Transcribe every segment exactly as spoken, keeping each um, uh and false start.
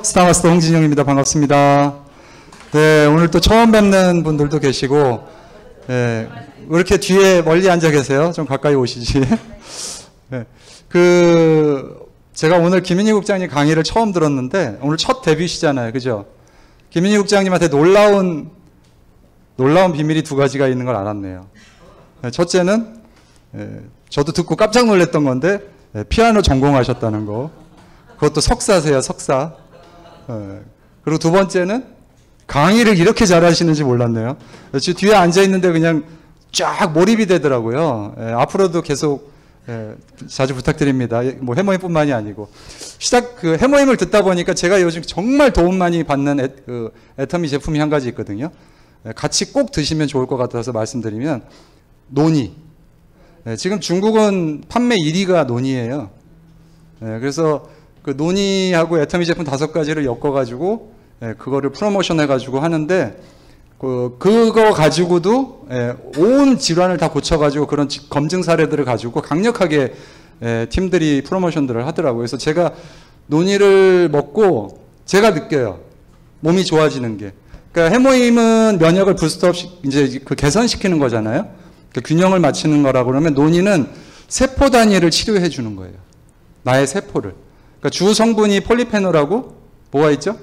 스타마스터 홍진영입니다. 반갑습니다. 네, 오늘 또 처음 뵙는 분들도 계시고, 네, 왜 이렇게 뒤에 멀리 앉아 계세요? 좀 가까이 오시지. 네, 그, 제가 오늘 김인희 국장님 강의를 처음 들었는데, 오늘 첫 데뷔시잖아요. 그죠? 김인희 국장님한테 놀라운, 놀라운 비밀이 두 가지가 있는 걸 알았네요. 네, 첫째는, 네, 저도 듣고 깜짝 놀랐던 건데, 네, 피아노 전공하셨다는 거. 그것도 석사세요, 석사. 네. 그리고 두 번째는 강의를 이렇게 잘하시는지 몰랐네요. 지금 뒤에 앉아있는데 그냥 쫙 몰입이 되더라고요. 예, 앞으로도 계속 예, 자주 부탁드립니다. 뭐 해모임뿐만이 아니고. 시작, 그 해모임을 듣다 보니까 제가 요즘 정말 도움 많이 받는 애, 그 애터미 제품이 한 가지 있거든요. 예, 같이 꼭 드시면 좋을 것 같아서 말씀드리면, 노니. 예, 지금 중국은 판매 일 위가 노니예요. 예, 그래서 그 노니하고 애터미 제품 다섯 가지를 엮어가지고, 예, 그거를 프로모션 해가지고 하는데, 그, 그거 가지고도, 예, 온 질환을 다 고쳐가지고 그런 검증 사례들을 가지고 강력하게, 예, 팀들이 프로모션들을 하더라고요. 그래서 제가 노니를 먹고 제가 느껴요. 몸이 좋아지는 게. 그러니까 해모임은 면역을 부스트업, 이제 그 개선시키는 거잖아요. 그 균형을 맞추는 거라고 그러면 노니는 세포 단위를 치료해 주는 거예요. 나의 세포를. 그러니까 주 성분이 폴리페놀하고 뭐가 있죠?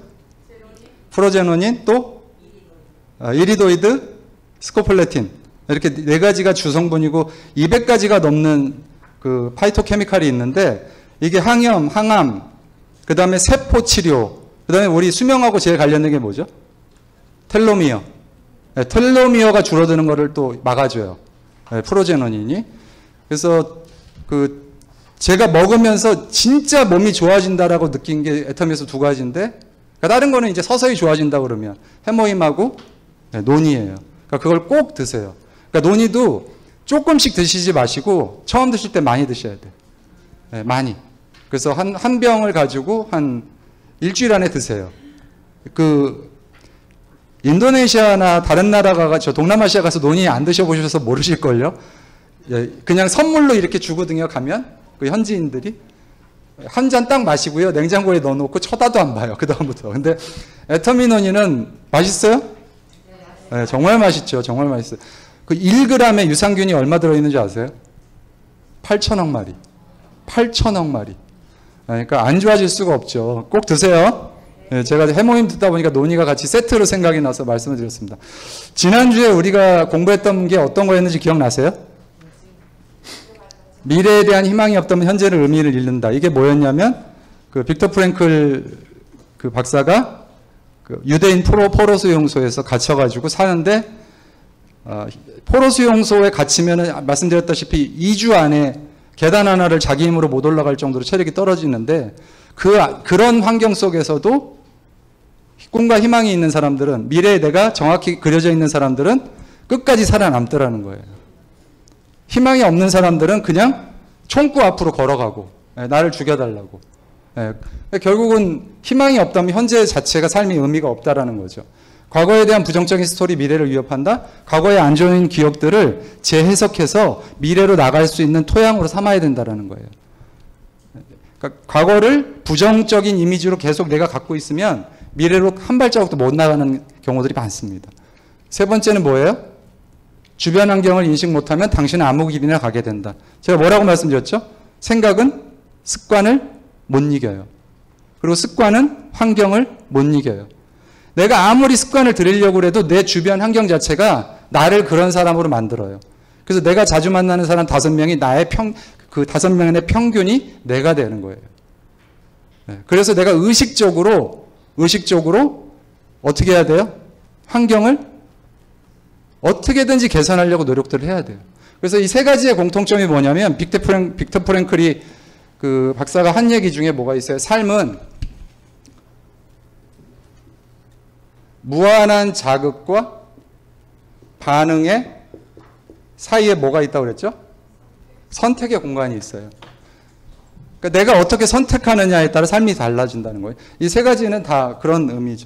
프로제노닌 또 아, 이리도이드, 스코폴레틴 이렇게 네 가지가 주 성분이고 이백 가지가 넘는 그 파이토케미칼이 있는데 이게 항염, 항암, 그 다음에 세포 치료, 그 다음에 우리 수명하고 제일 관련된 게 뭐죠? 텔로미어. 네, 텔로미어가 줄어드는 거를 또 막아줘요. 네, 프로제노닌이. 그래서 그 제가 먹으면서 진짜 몸이 좋아진다라고 느낀 게 애터미에서 두 가지인데, 그러니까 다른 거는 이제 서서히 좋아진다 그러면 해모임하고 네, 노니예요. 그러니까 그걸 꼭 드세요. 그러니까 노니도 조금씩 드시지 마시고 처음 드실 때 많이 드셔야 돼요. 네, 많이. 그래서 한, 한 병을 가지고 한 일주일 안에 드세요. 그 인도네시아나 다른 나라 가서 동남아시아 가서 노니 안 드셔보셔서 모르실걸요. 예, 그냥 선물로 이렇게 주거든요. 가면 그 현지인들이 한 잔 딱 마시고요. 냉장고에 넣어놓고 쳐다도 안 봐요. 그 다음부터. 근데 애터미 노니는 맛있어요? 네, 정말 맛있죠. 정말 맛있어요. 그 일 그램에 유산균이 얼마 들어있는지 아세요? 팔천억 마리. 팔천억 마리. 그러니까 안 좋아질 수가 없죠. 꼭 드세요. 네, 제가 해모임 듣다 보니까 노니가 같이 세트로 생각이 나서 말씀을 드렸습니다. 지난주에 우리가 공부했던 게 어떤 거였는지 기억나세요? 미래에 대한 희망이 없다면 현재는 의미를 잃는다. 이게 뭐였냐면, 그 빅터 프랭클 그 박사가 그 유대인 포로, 포로 수용소에서 갇혀가지고 사는데, 어, 포로 수용소에 갇히면은 말씀드렸다시피 이 주 안에 계단 하나를 자기 힘으로 못 올라갈 정도로 체력이 떨어지는데, 그, 그런 환경 속에서도 꿈과 희망이 있는 사람들은, 미래에 내가 정확히 그려져 있는 사람들은 끝까지 살아남더라는 거예요. 희망이 없는 사람들은 그냥 총구 앞으로 걸어가고, 예, 나를 죽여달라고. 예, 결국은 희망이 없다면 현재 자체가 삶의 의미가 없다라는 거죠. 과거에 대한 부정적인 스토리, 미래를 위협한다. 과거의 안 좋은 기억들을 재해석해서 미래로 나갈 수 있는 토양으로 삼아야 된다라는 거예요. 그러니까 과거를 부정적인 이미지로 계속 내가 갖고 있으면 미래로 한 발자국도 못 나가는 경우들이 많습니다. 세 번째는 뭐예요? 주변 환경을 인식 못하면 당신은 아무 길이나 가게 된다. 제가 뭐라고 말씀드렸죠? 생각은 습관을 못 이겨요. 그리고 습관은 환경을 못 이겨요. 내가 아무리 습관을 들이려고 해도 내 주변 환경 자체가 나를 그런 사람으로 만들어요. 그래서 내가 자주 만나는 사람 다섯 명이 나의 평, 그 다섯 명의 평균이 내가 되는 거예요. 그래서 내가 의식적으로, 의식적으로 어떻게 해야 돼요? 환경을 어떻게든지 개선하려고 노력들을 해야 돼요. 그래서 이 세 가지의 공통점이 뭐냐면, 빅터 프랭, 빅터 프랭클이 그 박사가 한 얘기 중에 뭐가 있어요? 삶은 무한한 자극과 반응의 사이에 뭐가 있다고 그랬죠? 선택의 공간이 있어요. 그러니까 내가 어떻게 선택하느냐에 따라 삶이 달라진다는 거예요. 이 세 가지는 다 그런 의미죠.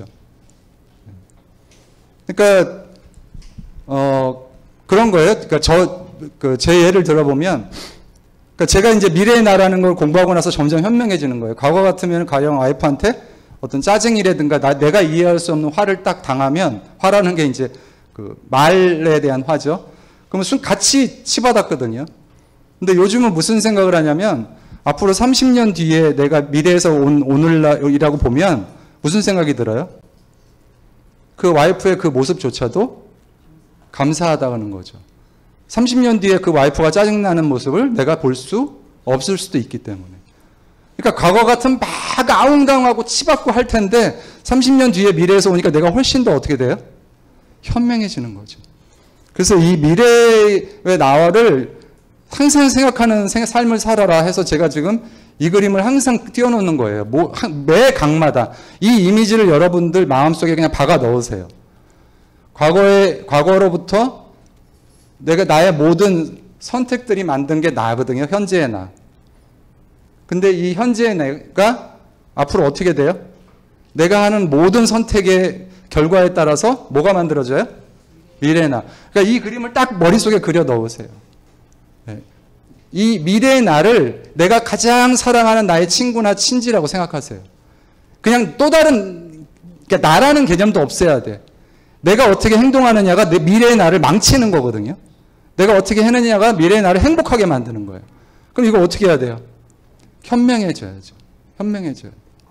그러니까 어, 그런 거예요. 그러니까 저, 그, 제 예를 들어보면, 그러니까 제가 이제 미래의 나라는 걸 공부하고 나서 점점 현명해지는 거예요. 과거 같으면 가령 와이프한테 어떤 짜증이라든가 나, 내가 이해할 수 없는 화를 딱 당하면, 화라는 게 이제 그 말에 대한 화죠. 그러면 순 같이 치받았거든요. 근데 요즘은 무슨 생각을 하냐면 앞으로 삼십 년 뒤에 내가 미래에서 온 오늘이라고 보면 무슨 생각이 들어요? 그 와이프의 그 모습조차도 감사하다는 거죠. 삼십 년 뒤에 그 와이프가 짜증나는 모습을 내가 볼 수 없을 수도 있기 때문에. 그러니까 과거 같은 막 아웅다웅하고 치받고 할 텐데 삼십 년 뒤에 미래에서 오니까 내가 훨씬 더 어떻게 돼요? 현명해지는 거죠. 그래서 이 미래의 나를 항상 생각하는 삶을 살아라 해서 제가 지금 이 그림을 항상 띄워놓는 거예요. 뭐, 매 강마다 이 이미지를 여러분들 마음속에 그냥 박아 넣으세요. 과거에, 과거로부터 내가 나의 모든 선택들이 만든 게 나거든요. 현재의 나. 근데 이 현재의 내가 앞으로 어떻게 돼요? 내가 하는 모든 선택의 결과에 따라서 뭐가 만들어져요? 미래의 나. 그러니까 이 그림을 딱 머릿속에 그려 넣으세요. 네. 이 미래의 나를 내가 가장 사랑하는 나의 친구나 친지라고 생각하세요. 그냥 또 다른, 그러니까 나라는 개념도 없애야 돼. 내가 어떻게 행동하느냐가 내 미래의 나를 망치는 거거든요. 내가 어떻게 해느냐가 미래의 나를 행복하게 만드는 거예요. 그럼 이거 어떻게 해야 돼요? 현명해져야죠. 현명해져요.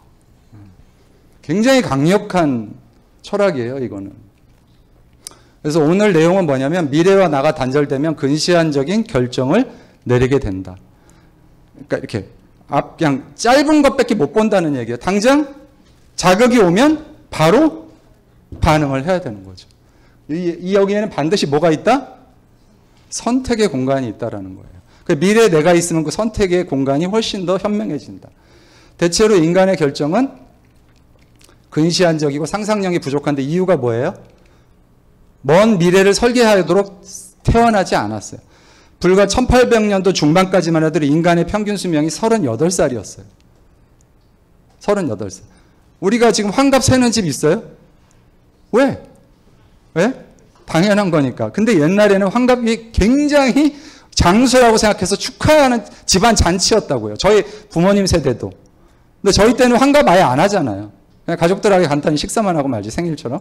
굉장히 강력한 철학이에요, 이거는. 그래서 오늘 내용은 뭐냐면 미래와 나가 단절되면 근시안적인 결정을 내리게 된다. 그러니까 이렇게 앞 그냥 짧은 것밖에 못 본다는 얘기예요. 당장 자극이 오면 바로 반응을 해야 되는 거죠. 이, 이 여기에는 반드시 뭐가 있다? 선택의 공간이 있다라는 거예요. 그 미래에 내가 있으면 그 선택의 공간이 훨씬 더 현명해진다. 대체로 인간의 결정은 근시안적이고 상상력이 부족한데 이유가 뭐예요? 먼 미래를 설계하도록 태어나지 않았어요. 불과 천팔백 년도 중반까지만 해도 인간의 평균 수명이 서른여덟 살이었어요. 서른여덟 살. 우리가 지금 환갑 세는 집 있어요? 왜? 왜? 당연한 거니까. 근데 옛날에는 환갑이 굉장히 장수라고 생각해서 축하하는 집안 잔치였다고요. 저희 부모님 세대도. 근데 저희 때는 환갑 아예 안 하잖아요. 그냥 가족들하고 간단히 식사만 하고 말지, 생일처럼.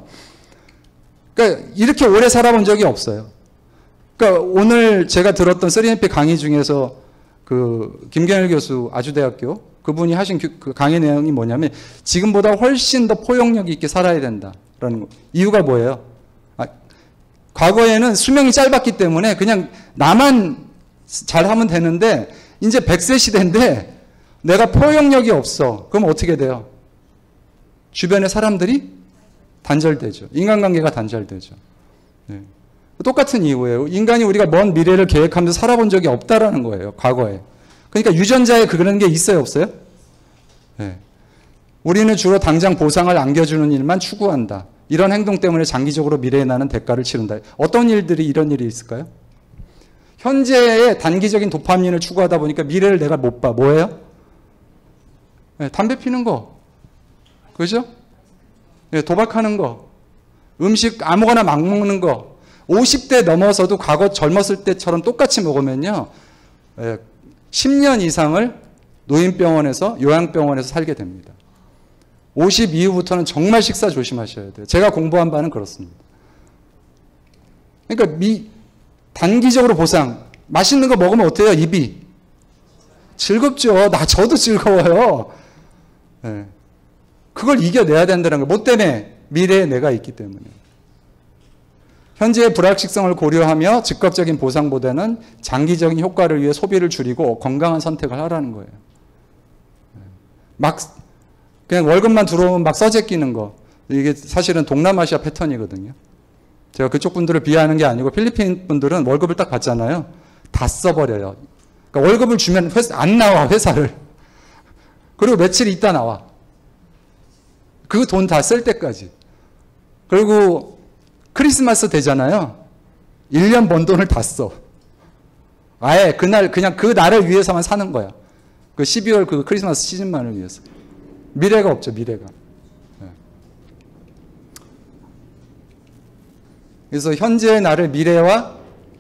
그러니까 이렇게 오래 살아본 적이 없어요. 그러니까 오늘 제가 들었던 쓰리엠피 강의 중에서 그 김경일 교수 아주대학교 그분이 하신 그 강의 내용이 뭐냐면 지금보다 훨씬 더 포용력 있게 살아야 된다라는 거. 이유가 뭐예요? 아, 과거에는 수명이 짧았기 때문에 그냥 나만 잘하면 되는데 이제 백 세 시대인데 내가 포용력이 없어. 그럼 어떻게 돼요? 주변의 사람들이 단절되죠. 인간관계가 단절되죠. 네. 똑같은 이유예요. 인간이 우리가 먼 미래를 계획하면서 살아본 적이 없다라는 거예요. 과거에. 그러니까 유전자에 그런 게 있어요, 없어요? 네. 우리는 주로 당장 보상을 안겨주는 일만 추구한다. 이런 행동 때문에 장기적으로 미래에 나는 대가를 치른다. 어떤 일들이 이런 일이 있을까요? 현재의 단기적인 도파민을 추구하다 보니까 미래를 내가 못 봐. 뭐예요? 네, 담배 피는 거. 그죠? 네, 도박하는 거. 음식 아무거나 막 먹는 거. 오십 대 넘어서도 과거 젊었을 때처럼 똑같이 먹으면요. 예, 십 년 이상을 노인병원에서 요양병원에서 살게 됩니다. 오십 이후부터는 정말 식사 조심하셔야 돼요. 제가 공부한 바는 그렇습니다. 그러니까 미, 단기적으로 보상. 맛있는 거 먹으면 어때요? 입이. 즐겁죠. 나 저도 즐거워요. 예. 그걸 이겨내야 된다는 거예요. 뭐 때문에? 미래에 내가 있기 때문에. 현재의 불확실성을 고려하며 즉각적인 보상보다는 장기적인 효과를 위해 소비를 줄이고 건강한 선택을 하라는 거예요. 막 그냥 월급만 들어오면 막 써제끼는 거. 이게 사실은 동남아시아 패턴이거든요. 제가 그쪽 분들을 비하하는 게 아니고 필리핀 분들은 월급을 딱 받잖아요. 다 써버려요. 그러니까 월급을 주면 회사, 안 나와, 회사를. 그리고 며칠 있다 나와. 그 돈 다 쓸 때까지. 그리고 크리스마스 되잖아요. 일 년 번 돈을 다 써. 아예 그날 그냥 그 날을 위해서만 사는 거야. 그 십이월 그 크리스마스 시즌만을 위해서. 미래가 없죠, 미래가. 네. 그래서 현재의 나를 미래와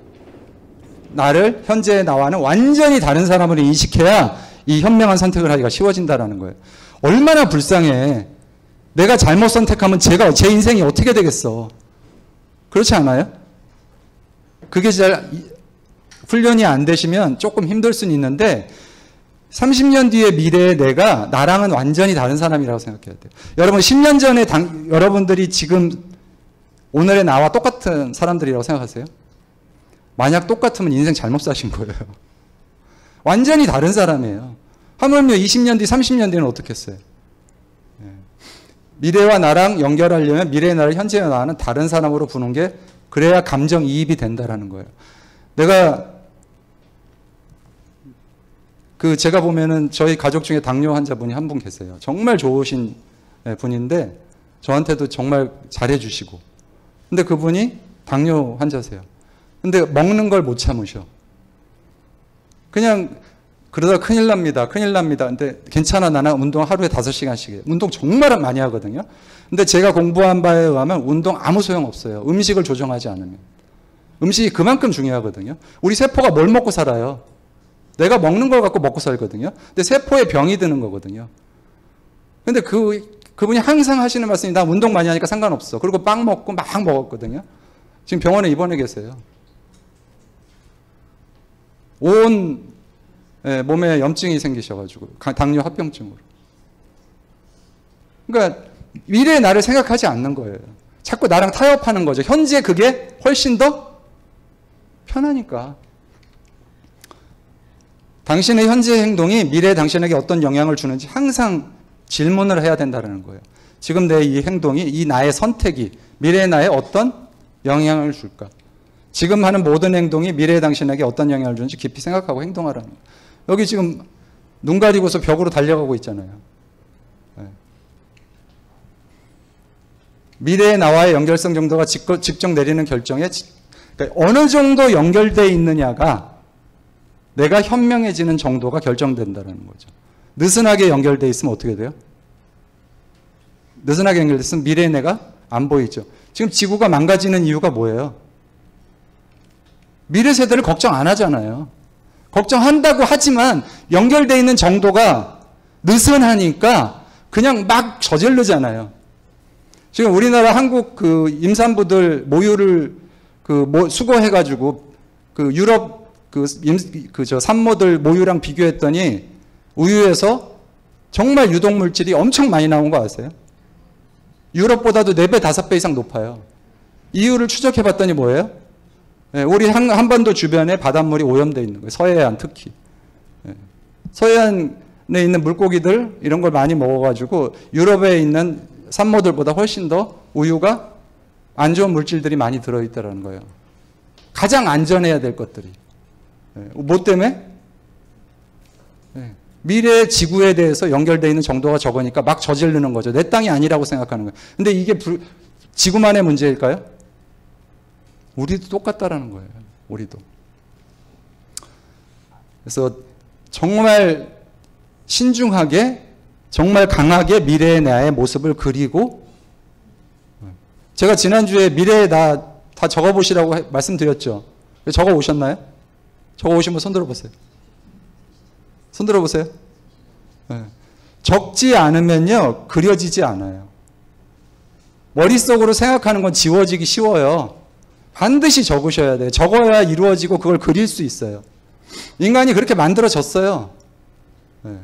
나를 현재의 나와는 완전히 다른 사람으로 인식해야 이 현명한 선택을 하기가 쉬워진다는 거예요. 얼마나 불쌍해. 내가 잘못 선택하면 제가, 제 인생이 어떻게 되겠어? 그렇지 않아요? 그게 잘 훈련이 안 되시면 조금 힘들 수는 있는데 삼십 년 뒤의 미래의 내가 나랑은 완전히 다른 사람이라고 생각해야 돼요. 여러분 십 년 전에 당, 여러분들이 지금 오늘의 나와 똑같은 사람들이라고 생각하세요? 만약 똑같으면 인생 잘못 사신 거예요. 완전히 다른 사람이에요. 하물며 이십 년 뒤, 삼십 년 뒤는 어떻겠어요? 미래와 나랑 연결하려면 미래의 나를 현재의 나는 다른 사람으로 보는 게 그래야 감정이입이 된다라는 거예요. 내가 그 제가 보면은 저희 가족 중에 당뇨 환자분이 한 분 계세요. 정말 좋으신 분인데 저한테도 정말 잘해주시고, 근데 그분이 당뇨 환자세요. 근데 먹는 걸 못 참으셔. 그냥 그러다 큰일 납니다. 큰일 납니다. 근데 괜찮아, 나는 운동 하루에 다섯 시간씩 해요. 운동 정말 많이 하거든요. 근데 제가 공부한 바에 의하면 운동 아무 소용 없어요. 음식을 조정하지 않으면. 음식이 그만큼 중요하거든요. 우리 세포가 뭘 먹고 살아요? 내가 먹는 걸 갖고 먹고 살거든요. 근데 세포에 병이 드는 거거든요. 근데 그, 그분이 항상 하시는 말씀이 나 운동 많이 하니까 상관없어. 그리고 빵 먹고 막 먹었거든요. 지금 병원에 입원해 계세요. 온 예, 몸에 염증이 생기셔가지고 당뇨 합병증으로. 그러니까 미래의 나를 생각하지 않는 거예요. 자꾸 나랑 타협하는 거죠. 현재 그게 훨씬 더 편하니까. 당신의 현재 행동이 미래의 당신에게 어떤 영향을 주는지 항상 질문을 해야 된다는 거예요. 지금 내 이 행동이, 이 나의 선택이 미래의 나에 어떤 영향을 줄까? 지금 하는 모든 행동이 미래의 당신에게 어떤 영향을 주는지 깊이 생각하고 행동하라는 거예요. 여기 지금 눈 가리고서 벽으로 달려가고 있잖아요. 네. 미래의 나와의 연결성 정도가 직접 내리는 결정에 그러니까 어느 정도 연결되어 있느냐가 내가 현명해지는 정도가 결정된다는 거죠. 느슨하게 연결되어 있으면 어떻게 돼요? 느슨하게 연결됐으면 미래의 내가 안 보이죠. 지금 지구가 망가지는 이유가 뭐예요? 미래 세대를 걱정 안 하잖아요. 걱정한다고 하지만 연결되어 있는 정도가 느슨하니까 그냥 막 저지르잖아요. 지금 우리나라 한국 그 임산부들 모유를 그 수거해가지고 그 유럽 그 그 저 산모들 모유랑 비교했더니 우유에서 정말 유독물질이 엄청 많이 나온 거 아세요? 유럽보다도 네 배, 다섯 배 이상 높아요. 이유를 추적해봤더니 뭐예요? 네, 우리 한, 한반도 주변에 바닷물이 오염되어 있는 거예요. 서해안 특히. 네. 서해안에 있는 물고기들 이런 걸 많이 먹어가지고 유럽에 있는 산모들보다 훨씬 더 우유가 안 좋은 물질들이 많이 들어있다는 거예요. 가장 안전해야 될 것들이. 네. 뭐 때문에? 네. 미래의 지구에 대해서 연결되어 있는 정도가 적으니까 막 저지르는 거죠. 내 땅이 아니라고 생각하는 거예요. 근데 이게 불, 지구만의 문제일까요? 우리도 똑같다라는 거예요. 우리도. 그래서 정말 신중하게, 정말 강하게 미래의 나의 모습을 그리고, 제가 지난주에 미래의 나 다 적어보시라고 말씀드렸죠. 적어 오셨나요? 적어 오신 분 손 들어보세요. 손 들어보세요. 네. 적지 않으면요, 그려지지 않아요. 머릿속으로 생각하는 건 지워지기 쉬워요. 반드시 적으셔야 돼요. 적어야 이루어지고 그걸 그릴 수 있어요. 인간이 그렇게 만들어졌어요. 네.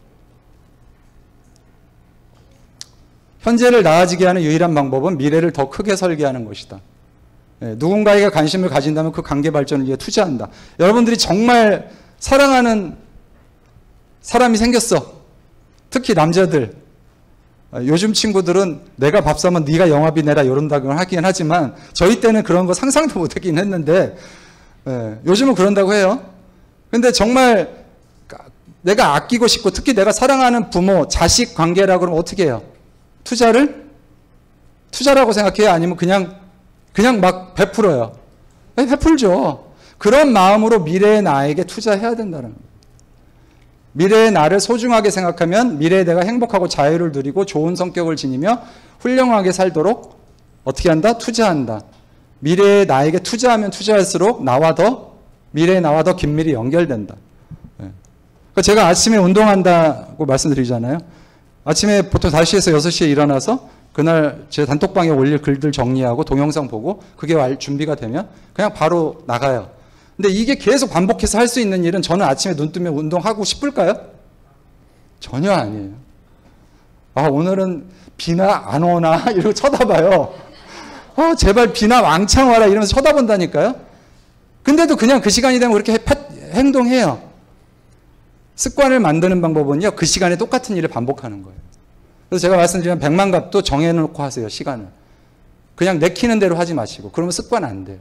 현재를 나아지게 하는 유일한 방법은 미래를 더 크게 설계하는 것이다. 네. 누군가에게 관심을 가진다면 그 관계 발전을 위해 투자한다. 여러분들이 정말 사랑하는 사람이 생겼어. 특히 남자들. 요즘 친구들은 내가 밥 사면 네가 영화비 내라 이런다고 하긴 하지만 저희 때는 그런 거 상상도 못했긴 했는데 예, 요즘은 그런다고 해요. 근데 정말 내가 아끼고 싶고 특히 내가 사랑하는 부모, 자식 관계라고 그러면 어떻게 해요? 투자를? 투자라고 생각해요? 아니면 그냥 그냥 막 베풀어요? 네, 베풀죠. 그런 마음으로 미래의 나에게 투자해야 된다는 거예요. 미래의 나를 소중하게 생각하면 미래의 내가 행복하고 자유를 누리고 좋은 성격을 지니며 훌륭하게 살도록 어떻게 한다? 투자한다. 미래의 나에게 투자하면 투자할수록 나와 더 미래의 나와 더 긴밀히 연결된다. 네. 그러니까 제가 아침에 운동한다고 말씀드리잖아요. 아침에 보통 다섯 시에서 여섯 시에 일어나서 그날 제 단톡방에 올릴 글들 정리하고 동영상 보고 그게 준비가 되면 그냥 바로 나가요. 근데 이게 계속 반복해서 할 수 있는 일은 저는 아침에 눈 뜨면 운동하고 싶을까요? 전혀 아니에요. 아, 오늘은 비나 안 오나? 이러고 쳐다봐요. 어, 제발 비나 왕창 와라 이러면서 쳐다본다니까요. 근데도 그냥 그 시간이 되면 그렇게 행동해요. 습관을 만드는 방법은요, 그 시간에 똑같은 일을 반복하는 거예요. 그래서 제가 말씀드린 백만갑도 정해놓고 하세요, 시간을. 그냥 내키는 대로 하지 마시고. 그러면 습관 안 돼요.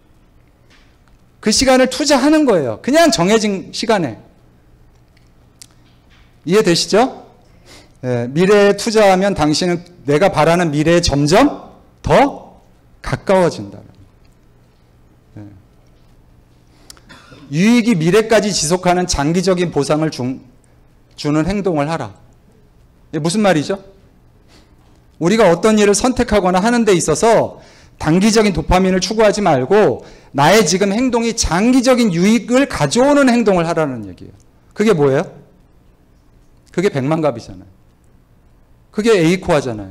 그 시간을 투자하는 거예요. 그냥 정해진 시간에. 이해되시죠? 예, 미래에 투자하면 당신은 내가 바라는 미래에 점점 더 가까워진다. 예. 유익이 미래까지 지속하는 장기적인 보상을 주, 주는 행동을 하라. 이게 무슨 말이죠? 우리가 어떤 일을 선택하거나 하는 데 있어서 단기적인 도파민을 추구하지 말고 나의 지금 행동이 장기적인 유익을 가져오는 행동을 하라는 얘기예요. 그게 뭐예요? 그게 백만갑이잖아요. 그게 에이코아잖아요.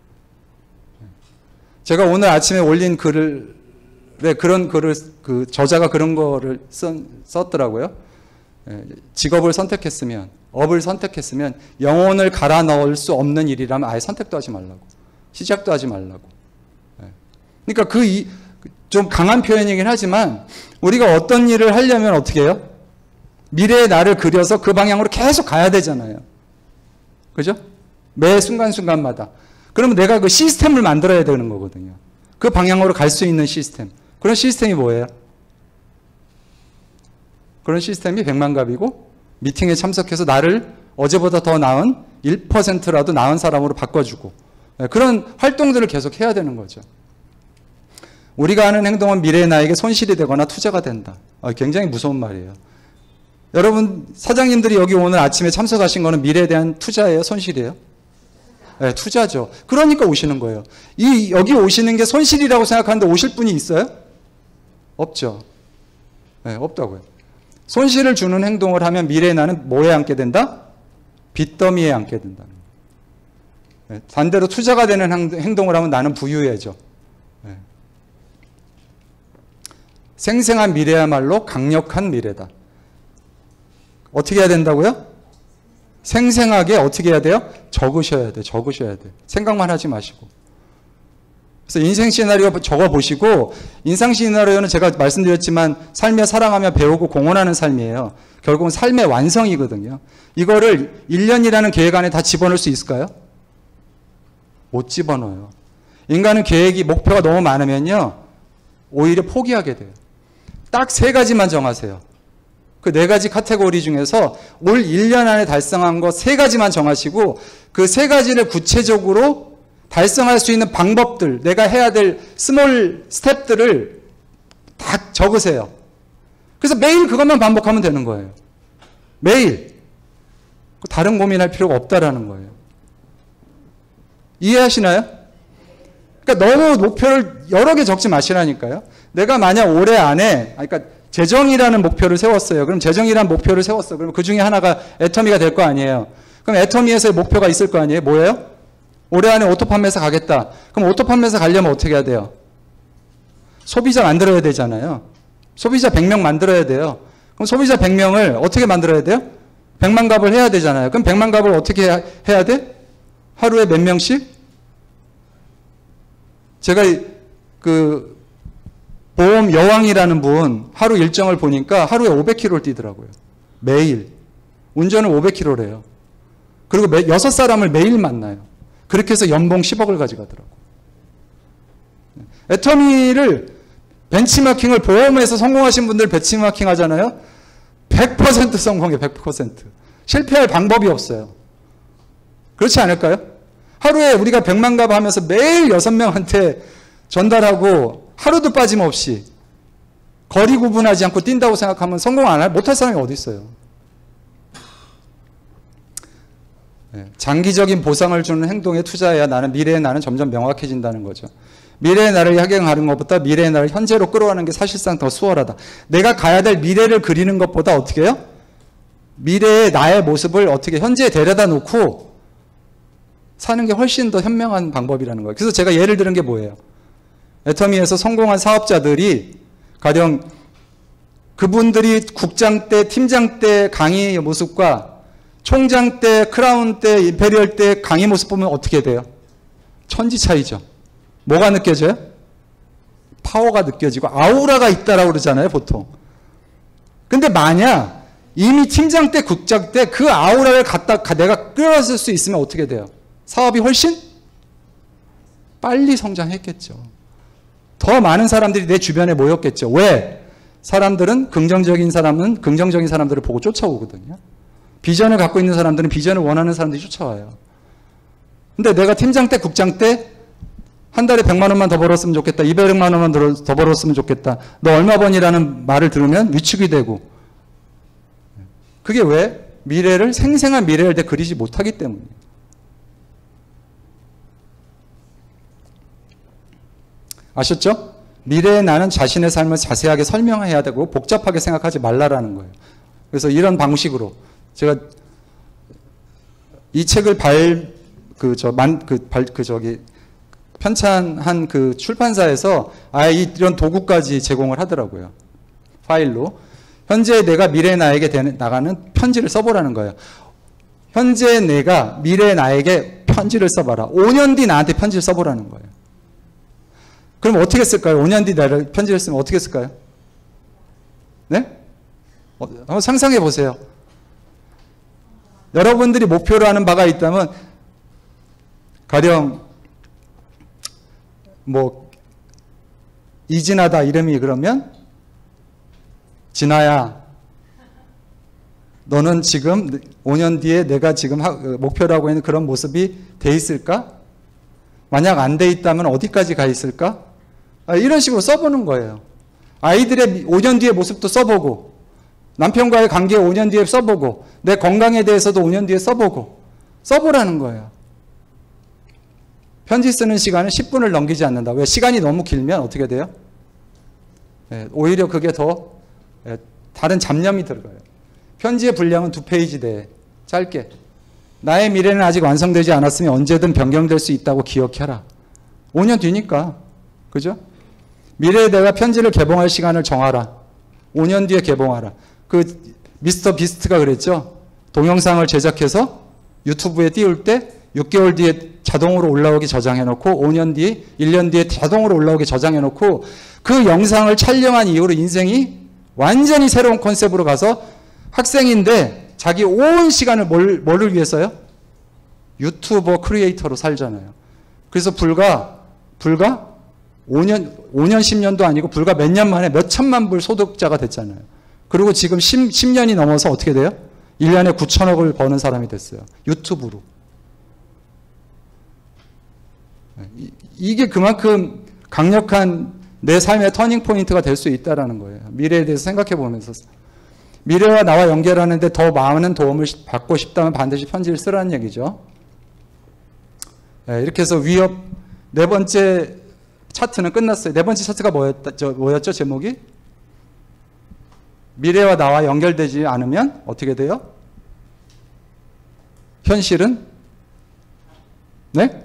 제가 오늘 아침에 올린 글을, 네, 그런 글을, 그 저자가 그런 거를 썼, 썼더라고요. 직업을 선택했으면, 업을 선택했으면 영혼을 갈아 넣을 수 없는 일이라면 아예 선택도 하지 말라고. 시작도 하지 말라고. 그러니까 그, 이, 좀 강한 표현이긴 하지만 우리가 어떤 일을 하려면 어떻게 해요? 미래의 나를 그려서 그 방향으로 계속 가야 되잖아요. 그죠? 매 순간순간마다. 그러면 내가 그 시스템을 만들어야 되는 거거든요. 그 방향으로 갈 수 있는 시스템. 그런 시스템이 뭐예요? 그런 시스템이 백만갑이고 미팅에 참석해서 나를 어제보다 더 나은 일 퍼센트라도 나은 사람으로 바꿔주고 그런 활동들을 계속 해야 되는 거죠. 우리가 하는 행동은 미래의 나에게 손실이 되거나 투자가 된다. 굉장히 무서운 말이에요. 여러분 사장님들이 여기 오늘 아침에 참석하신 거는 미래에 대한 투자예요? 손실이에요? 네, 투자죠. 그러니까 오시는 거예요. 이 여기 오시는 게 손실이라고 생각하는데 오실 분이 있어요? 없죠. 네, 없다고요. 손실을 주는 행동을 하면 미래의 나는 뭐에 앉게 된다? 빚더미에 앉게 된다. 네, 반대로 투자가 되는 행동을 하면 나는 부유해져. 네. 생생한 미래야말로 강력한 미래다. 어떻게 해야 된다고요? 생생하게 어떻게 해야 돼요? 적으셔야 돼요. 적으셔야 돼요. 생각만 하지 마시고. 그래서 인생 시나리오 적어보시고 인생 시나리오는 제가 말씀드렸지만 삶에 사랑하며 배우고 공헌하는 삶이에요. 결국은 삶의 완성이거든요. 이거를 일 년이라는 계획 안에 다 집어넣을 수 있을까요? 못 집어넣어요. 인간은 계획이 목표가 너무 많으면요. 오히려 포기하게 돼요. 딱 세 가지만 정하세요. 그 네 가지 카테고리 중에서 올 일 년 안에 달성한 거 세 가지만 정하시고 그 세 가지를 구체적으로 달성할 수 있는 방법들, 내가 해야 될 스몰 스텝들을 다 적으세요. 그래서 매일 그것만 반복하면 되는 거예요. 매일. 다른 고민할 필요가 없다라는 거예요. 이해하시나요? 그러니까 너무 목표를 여러 개 적지 마시라니까요. 내가 만약 올해 안에, 그러니까 재정이라는 목표를 세웠어요. 그럼 재정이라는 목표를 세웠어. 그럼 그 중에 하나가 애터미가 될 거 아니에요. 그럼 애터미에서의 목표가 있을 거 아니에요. 뭐예요? 올해 안에 오토 판매사 가겠다. 그럼 오토 판매사 가려면 어떻게 해야 돼요? 소비자 만들어야 되잖아요. 소비자 백 명 만들어야 돼요. 그럼 소비자 백 명을 어떻게 만들어야 돼요? 백만 갑을 해야 되잖아요. 그럼 백만 갑을 어떻게 해야 돼? 하루에 몇 명씩? 제가 그 보험 여왕이라는 분 하루 일정을 보니까 하루에 오백 킬로미터를 뛰더라고요. 매일. 운전을 오백 킬로미터래요. 그리고 매, 여섯 사람을 매일 만나요. 그렇게 해서 연봉 십억을 가져가더라고요. 애터미를 벤치마킹을 보험에서 성공하신 분들 벤치마킹 하잖아요. 백 퍼센트 성공해. 백 퍼센트. 실패할 방법이 없어요. 그렇지 않을까요? 하루에 우리가 백만 갑 하면서 매일 여섯 명한테 전달하고 하루도 빠짐없이 거리 구분하지 않고 뛴다고 생각하면 성공 안 할, 못할 사람이 어디 있어요? 네, 장기적인 보상을 주는 행동에 투자해야 나는 미래의 나는 점점 명확해진다는 거죠. 미래의 나를 향해 가는 것보다 미래의 나를 현재로 끌어가는 게 사실상 더 수월하다. 내가 가야 될 미래를 그리는 것보다 어떻게 해요? 미래의 나의 모습을 어떻게 현재에 데려다 놓고 사는 게 훨씬 더 현명한 방법이라는 거예요. 그래서 제가 예를 들은 게 뭐예요? 애터미에서 성공한 사업자들이 가령 그분들이 국장 때, 팀장 때 강의 모습과 총장 때, 크라운 때, 임페리얼 때 강의 모습 보면 어떻게 돼요? 천지 차이죠. 뭐가 느껴져요? 파워가 느껴지고 아우라가 있다라고 그러잖아요, 보통. 근데 만약 이미 팀장 때, 국장 때 그 아우라를 갖다 내가 끌어쓸 수 있으면 어떻게 돼요? 사업이 훨씬 빨리 성장했겠죠. 더 많은 사람들이 내 주변에 모였겠죠. 왜? 사람들은 긍정적인 사람은 긍정적인 사람들을 보고 쫓아오거든요. 비전을 갖고 있는 사람들은 비전을 원하는 사람들이 쫓아와요. 근데 내가 팀장 때, 국장 때 한 달에 백만 원만 더 벌었으면 좋겠다. 이백만 원만 더 벌었으면 좋겠다. 너 얼마 번이라는 말을 들으면 위축이 되고. 그게 왜? 미래를, 생생한 미래를 내 그리지 못하기 때문이에요. 아셨죠? 미래의 나는 자신의 삶을 자세하게 설명해야 되고 복잡하게 생각하지 말라라는 거예요. 그래서 이런 방식으로 제가 이 책을 발, 그, 저, 만, 그, 발, 그, 저기, 편찬한 그 출판사에서 아예 이런 도구까지 제공을 하더라고요. 파일로. 현재 내가 미래 나에게 되는, 나가는 편지를 써보라는 거예요. 현재 내가 미래 나에게 편지를 써봐라. 오 년 뒤 나한테 편지를 써보라는 거예요. 그럼 어떻게 쓸까요? 오 년 뒤 나를 편지를 쓰면 어떻게 쓸까요? 네? 어, 한번 상상해 보세요. 여러분들이 목표로 하는 바가 있다면 가령 뭐 이진아다 이름이 그러면 진아야 너는 지금 오 년 뒤에 내가 지금 목표로 하고 있는 그런 모습이 돼 있을까? 만약 안 돼 있다면 어디까지 가 있을까? 이런 식으로 써보는 거예요. 아이들의 오 년 뒤의 모습도 써보고 남편과의 관계 오 년 뒤에 써보고 내 건강에 대해서도 오 년 뒤에 써보고 써보라는 거예요. 편지 쓰는 시간은 십 분을 넘기지 않는다. 왜? 시간이 너무 길면 어떻게 돼요? 예, 오히려 그게 더 예, 다른 잡념이 들어가요. 편지의 분량은 두 페이지 돼. 짧게. 나의 미래는 아직 완성되지 않았으면 언제든 변경될 수 있다고 기억해라. 오 년 뒤니까. 그죠? 미래에 내가 편지를 개봉할 시간을 정하라. 오 년 뒤에 개봉하라. 그 미스터 비스트가 그랬죠. 동영상을 제작해서 유튜브에 띄울 때 육 개월 뒤에 자동으로 올라오게 저장해놓고 오 년 뒤, 일 년 뒤에 자동으로 올라오게 저장해놓고 그 영상을 촬영한 이후로 인생이 완전히 새로운 컨셉으로 가서 학생인데 자기 온 시간을 뭘, 뭐를 위해서요? 유튜버 크리에이터로 살잖아요. 그래서 불과 불과 오 년, 오 년, 십 년도 아니고 불과 몇 년 만에 몇 천만 불 소득자가 됐잖아요. 그리고 지금 십, 십 년이 넘어서 어떻게 돼요? 일 년에 구천억을 버는 사람이 됐어요. 유튜브로. 이게 그만큼 강력한 내 삶의 터닝 포인트가 될 수 있다는 거예요. 미래에 대해서 생각해 보면서. 미래와 나와 연결하는데 더 많은 도움을 받고 싶다면 반드시 편지를 쓰라는 얘기죠. 네, 이렇게 해서 위협, 네 번째 차트는 끝났어요. 네 번째 차트가 뭐였죠? 뭐였죠? 제목이? 미래와 나와 연결되지 않으면 어떻게 돼요? 현실은? 네?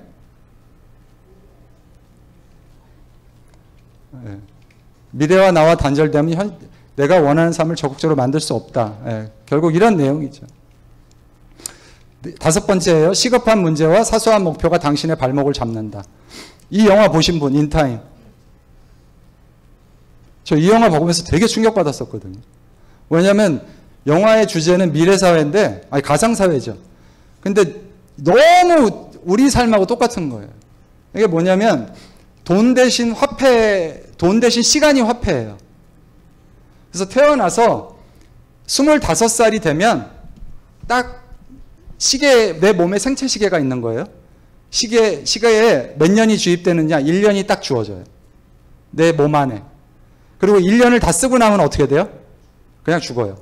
네. 미래와 나와 단절되면 현, 내가 원하는 삶을 적극적으로 만들 수 없다. 네. 결국 이런 내용이죠. 다섯 번째예요. 시급한 문제와 사소한 목표가 당신의 발목을 잡는다. 이 영화 보신 분, 인타임. 저 이 영화 보면서 되게 충격받았었거든요. 왜냐하면 영화의 주제는 미래사회인데, 아니 가상사회죠. 근데 너무 우리 삶하고 똑같은 거예요. 이게 뭐냐면 돈 대신 화폐, 돈 대신 시간이 화폐예요. 그래서 태어나서 스물다섯 살이 되면 딱 시계, 내 몸에 생체 시계가 있는 거예요. 시계, 시계에 몇 년이 주입되느냐, 일 년이 딱 주어져요. 내 몸 안에. 그리고 일 년을 다 쓰고 나면 어떻게 돼요? 그냥 죽어요.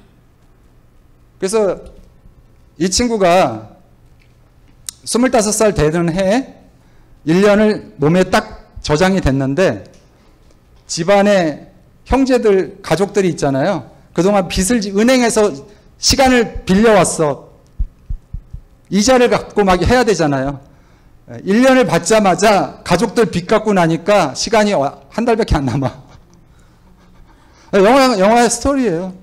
그래서 이 친구가 스물다섯 살 되는 해에 일 년을 몸에 딱 저장이 됐는데 집안에 형제들, 가족들이 있잖아요. 그동안 빚을, 은행에서 시간을 빌려왔어. 이자를 갖고 막 해야 되잖아요. 일 년을 받자마자 가족들 빚 갚고 나니까 시간이 한 달밖에 안 남아. 영화, 영화의 스토리예요.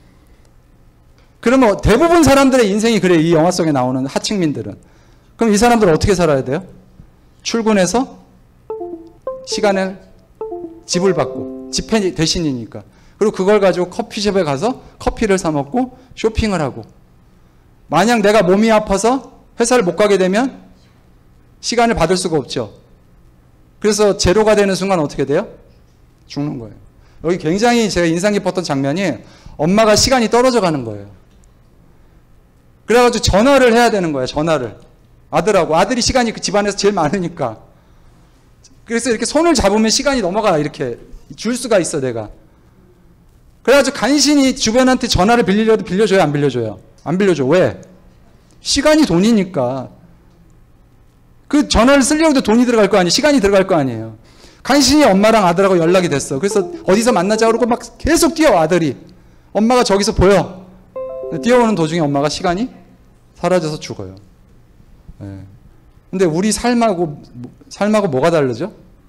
그러면 대부분 사람들의 인생이 그래요. 이 영화 속에 나오는 하층민들은. 그럼 이 사람들은 어떻게 살아야 돼요? 출근해서 시간을 지불받고, 지폐 대신이니까. 그리고 그걸 가지고 커피숍에 가서 커피를 사 먹고 쇼핑을 하고. 만약 내가 몸이 아파서 회사를 못 가게 되면 시간을 받을 수가 없죠. 그래서 제로가 되는 순간 어떻게 돼요? 죽는 거예요. 여기 굉장히 제가 인상 깊었던 장면이 엄마가 시간이 떨어져 가는 거예요. 그래가지고 전화를 해야 되는 거예요. 전화를. 아들하고. 아들이 시간이 그 집안에서 제일 많으니까. 그래서 이렇게 손을 잡으면 시간이 넘어가. 이렇게 줄 수가 있어 내가. 그래가지고 간신히 주변한테 전화를 빌리려도 빌려줘요? 안 빌려줘요? 안 빌려줘. 왜? 시간이 돈이니까. 그 전화를 쓰려고도 돈이 들어갈 거 아니에요. 시간이 들어갈 거 아니에요. 간신히 엄마랑 아들하고 연락이 됐어. 그래서 어디서 만나자 그러고 막 계속 뛰어 아들이. 엄마가 저기서 보여. 뛰어오는 도중에 엄마가 시간이 사라져서 죽어요. 네. 근데 우리 삶하고 삶하고 뭐가 다르죠?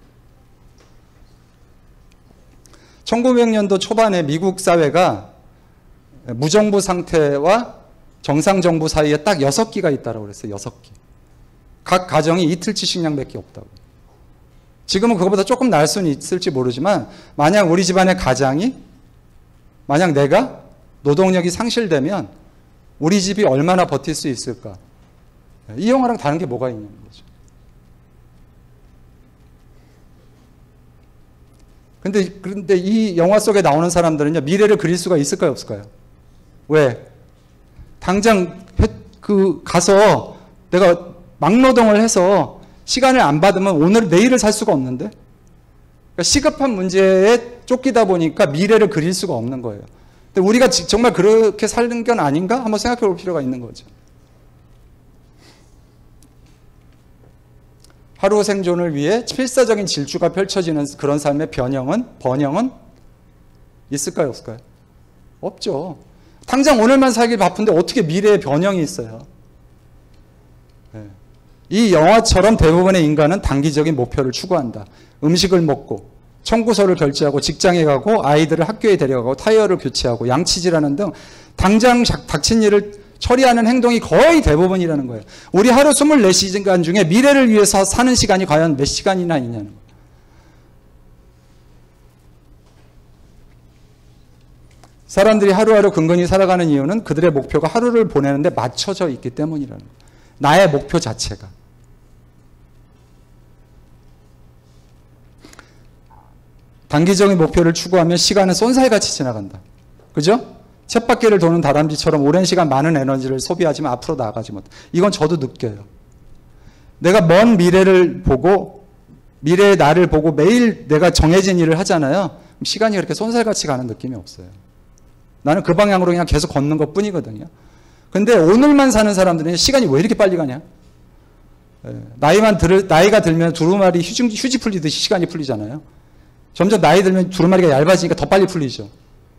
천구백 년도 초반에 미국 사회가 무정부 상태와 정상정부 사이에 딱 여섯 기가 있다고 그랬어요. 여섯 기. 각 가정이 이틀치 식량밖에 없다고. 지금은 그거보다 조금 나을 수는 있을지 모르지만 만약 우리 집안의 가장이 만약 내가 노동력이 상실되면 우리 집이 얼마나 버틸 수 있을까? 이 영화랑 다른 게 뭐가 있냐는 거죠. 근데, 그런데 이 영화 속에 나오는 사람들은요, 미래를 그릴 수가 있을까요, 없을까요? 왜? 당장 그 가서 내가 막노동을 해서 시간을 안 받으면 오늘 내일을 살 수가 없는데, 그러니까 시급한 문제에 쫓기다 보니까 미래를 그릴 수가 없는 거예요. 근데 우리가 정말 그렇게 사는 건 아닌가? 한번 생각해 볼 필요가 있는 거죠. 하루 생존을 위해 필사적인 질주가 펼쳐지는 그런 삶의 변형은, 번영은 있을까요, 없을까요? 없죠. 당장 오늘만 살기 바쁜데 어떻게 미래의 변형이 있어요? 네. 이 영화처럼 대부분의 인간은 단기적인 목표를 추구한다. 음식을 먹고, 청구서를 결제하고, 직장에 가고, 아이들을 학교에 데려가고, 타이어를 교체하고, 양치질하는 등 당장 닥친 일을 처리하는 행동이 거의 대부분이라는 거예요. 우리 하루 이십사 시간 중에 미래를 위해서 사는 시간이 과연 몇 시간이나 있냐는 거예요. 사람들이 하루하루 근근히 살아가는 이유는 그들의 목표가 하루를 보내는데 맞춰져 있기 때문이라는 거예요. 나의 목표 자체가. 단기적인 목표를 추구하면 시간은 쏜살같이 지나간다. 그죠? 쳇바퀴를 도는 다람쥐처럼 오랜 시간 많은 에너지를 소비하지만 앞으로 나아가지 못해. 이건 저도 느껴요. 내가 먼 미래를 보고 미래의 나를 보고 매일 내가 정해진 일을 하잖아요. 시간이 그렇게 쏜살같이 가는 느낌이 없어요. 나는 그 방향으로 그냥 계속 걷는 것 뿐이거든요. 근데 오늘만 사는 사람들은 시간이 왜 이렇게 빨리 가냐? 나이만 들, 나이가 들면 두루마리 휴지, 휴지 풀리듯이 시간이 풀리잖아요. 점점 나이 들면 두루마리가 얇아지니까 더 빨리 풀리죠.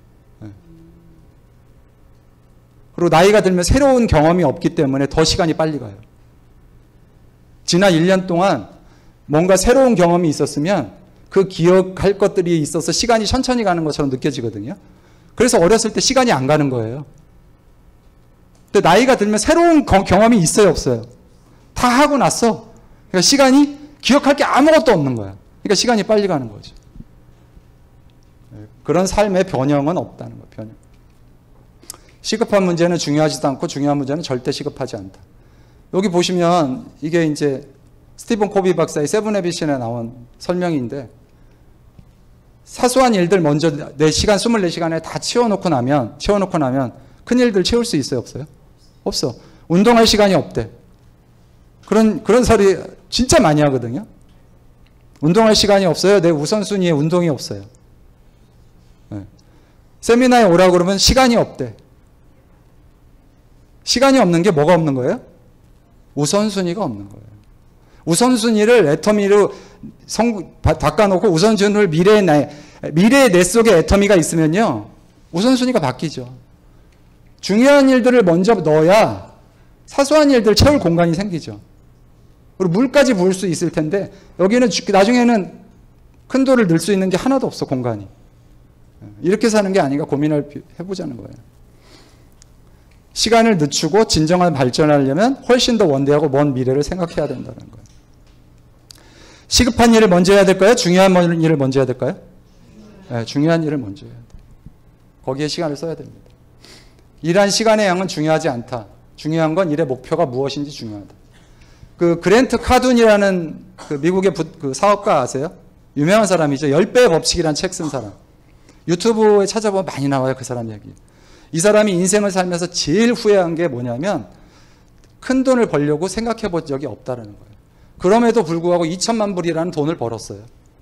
그리고 나이가 들면 새로운 경험이 없기 때문에 더 시간이 빨리 가요. 지난 일 년 동안 뭔가 새로운 경험이 있었으면 그 기억할 것들이 있어서 시간이 천천히 가는 것처럼 느껴지거든요. 그래서 어렸을 때 시간이 안 가는 거예요. 근데 나이가 들면 새로운 경험이 있어요, 없어요? 다 하고 났어. 그러니까 시간이 기억할 게 아무것도 없는 거야. 그러니까 시간이 빨리 가는 거죠. 그런 삶의 변형은 없다는 거예요, 변형. 시급한 문제는 중요하지도 않고 중요한 문제는 절대 시급하지 않다. 여기 보시면 이게 이제 스티븐 코비 박사의 세븐 해비신에 나온 설명인데 사소한 일들 먼저 내 시간 이십사 시간에 다 채워놓고 나면 채워놓고 나면 큰 일들 채울 수 있어요, 없어요? 없어. 운동할 시간이 없대. 그런 그런 소리 진짜 많이 하거든요. 운동할 시간이 없어요. 내 우선순위에 운동이 없어요. 네. 세미나에 오라고 그러면 시간이 없대. 시간이 없는 게 뭐가 없는 거예요? 우선순위가 없는 거예요. 우선순위를 애터미로 성, 바꿔놓고 우선순위를 미래의 내, 미래의 내 속에 애터미가 있으면요. 우선순위가 바뀌죠. 중요한 일들을 먼저 넣어야 사소한 일들 채울 공간이 생기죠. 그리고 물까지 부을 수 있을 텐데 여기는 나중에는 큰 돌을 넣을 수 있는 게 하나도 없어, 공간이. 이렇게 사는 게 아닌가 고민을 해보자는 거예요. 시간을 늦추고 진정한 발전하려면 훨씬 더 원대하고 먼 미래를 생각해야 된다는 거예요. 시급한 일을 먼저 해야 될까요? 중요한 일을 먼저 해야 될까요? 네, 중요한 일을 먼저 해야 돼요. 거기에 시간을 써야 됩니다. 일한 시간의 양은 중요하지 않다. 중요한 건 일의 목표가 무엇인지 중요하다. 그 그랜트 카둔이라는 그 미국의 부, 그 사업가 아세요? 유명한 사람이죠. 십 배의 법칙이라는 책 쓴 사람. 유튜브에 찾아보면 많이 나와요, 그 사람 얘기. 이 사람이 인생을 살면서 제일 후회한 게 뭐냐면 큰 돈을 벌려고 생각해 본 적이 없다는 거예요. 그럼에도 불구하고 이천만 불이라는 돈을 벌었어요.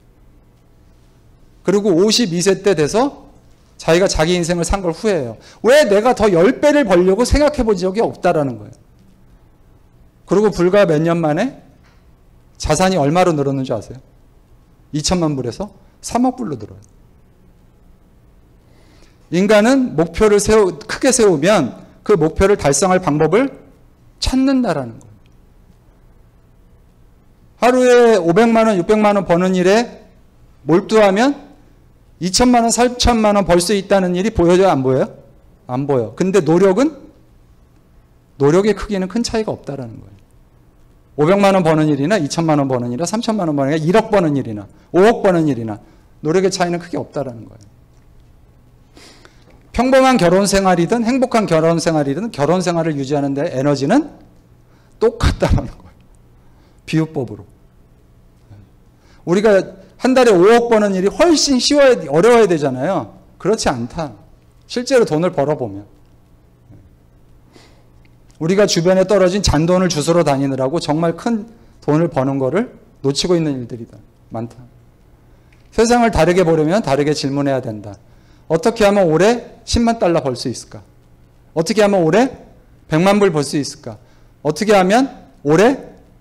그리고 오십이 세 때 돼서 자기가 자기 인생을 산 걸 후회해요. 왜 내가 더 십 배를 벌려고 생각해 본 적이 없다라는 거예요. 그리고 불과 몇 년 만에 자산이 얼마로 늘었는지 아세요? 이천만 불에서 삼억 불로 늘어요. 인간은 목표를 세우, 크게 세우면 그 목표를 달성할 방법을 찾는다라는 거예요. 하루에 오백만 원, 육백만 원 버는 일에 몰두하면 이천만 원, 삼천만 원 벌 수 있다는 일이 보여요, 안 보여요? 안 보여. 근데 노력은? 노력의 크기는 큰 차이가 없다라는 거예요. 오백만 원 버는 일이나 이천만 원 버는 일이나 삼천만 원 버는 일이나 일억 버는 일이나 오억 버는 일이나 노력의 차이는 크게 없다라는 거예요. 평범한 결혼 생활이든 행복한 결혼 생활이든 결혼 생활을 유지하는 데 에너지는 똑같다라는 거예요. 비유법으로. 우리가 한 달에 오억 버는 일이 훨씬 쉬워야, 어려워야 되잖아요. 그렇지 않다. 실제로 돈을 벌어보면. 우리가 주변에 떨어진 잔돈을 주스러 다니느라고 정말 큰 돈을 버는 거를 놓치고 있는 일들이다. 많다. 세상을 다르게 보려면 다르게 질문해야 된다. 어떻게 하면 올해 십만 달러 벌 수 있을까? 어떻게 하면 올해 백만 불 벌 수 있을까? 어떻게 하면 올해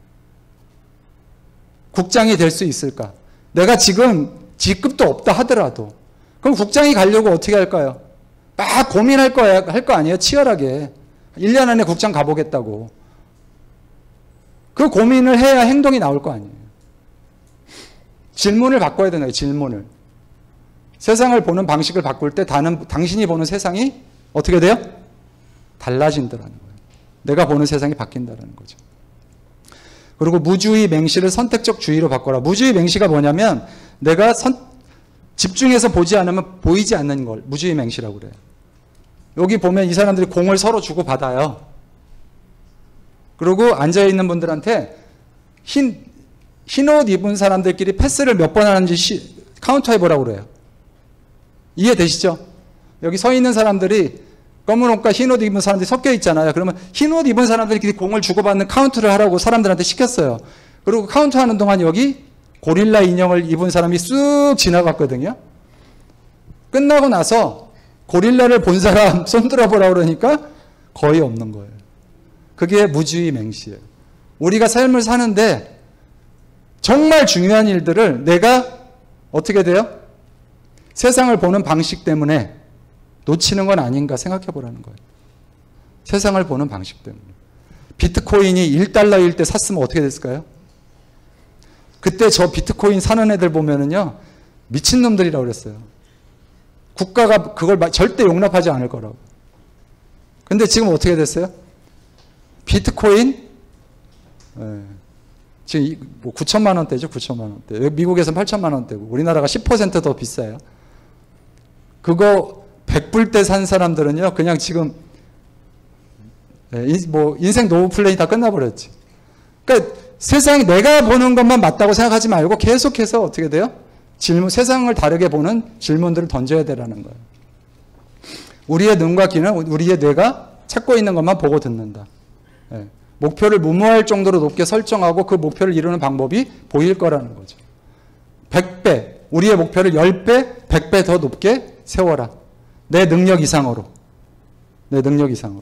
국장이 될 수 있을까? 내가 지금 직급도 없다 하더라도 그럼 국장이 가려고 어떻게 할까요? 막 고민할 거야, 할 거 아니에요? 치열하게. 일 년 안에 국장 가보겠다고. 그 고민을 해야 행동이 나올 거 아니에요. 질문을 바꿔야 되는 거예요. 질문을. 세상을 보는 방식을 바꿀 때 다는, 당신이 보는 세상이 어떻게 돼요? 달라진다는 거예요. 내가 보는 세상이 바뀐다는 거죠. 그리고 무주의 맹시를 선택적 주의로 바꿔라. 무주의 맹시가 뭐냐면 내가 선, 집중해서 보지 않으면 보이지 않는 걸 무주의 맹시라고 그래요. 여기 보면 이 사람들이 공을 서로 주고받아요. 그리고 앉아있는 분들한테 흰, 흰옷 입은 사람들끼리 패스를 몇 번 하는지 시, 카운트 해보라고 그래요. 이해되시죠? 여기 서 있는 사람들이 검은 옷과 흰 옷 입은 사람들이 섞여 있잖아요. 그러면 흰 옷 입은 사람들끼리 공을 주고받는 카운트를 하라고 사람들한테 시켰어요. 그리고 카운트하는 동안 여기 고릴라 인형을 입은 사람이 쑥 지나갔거든요. 끝나고 나서 고릴라를 본 사람 손 들어보라고 그러니까 거의 없는 거예요. 그게 무주의 맹시예요. 우리가 삶을 사는데 정말 중요한 일들을 내가 어떻게 돼요? 세상을 보는 방식 때문에 놓치는 건 아닌가 생각해 보라는 거예요. 세상을 보는 방식 때문에. 비트코인이 일 달러일 때 샀으면 어떻게 됐을까요? 그때 저 비트코인 사는 애들 보면은요, 미친놈들이라고 그랬어요. 국가가 그걸 절대 용납하지 않을 거라고. 근데 지금 어떻게 됐어요? 비트코인, 예, 지금 뭐 구천만 원대죠, 구천만 원대. 미국에서는 팔천만 원대고, 우리나라가 십 퍼센트 더 비싸요. 그거 백 불대 산 사람들은요, 그냥 지금, 예, 뭐, 인생 노후 플랜이 다 끝나버렸지. 그러니까 세상이 내가 보는 것만 맞다고 생각하지 말고 계속해서 어떻게 돼요? 질문, 세상을 다르게 보는 질문들을 던져야 되라는 거예요. 우리의 눈과 귀는 우리의 뇌가 찾고 있는 것만 보고 듣는다. 예. 목표를 무모할 정도로 높게 설정하고 그 목표를 이루는 방법이 보일 거라는 거죠. 백 배, 우리의 목표를 십 배, 백 배 더 높게 세워라. 내 능력 이상으로. 내 능력 이상으로.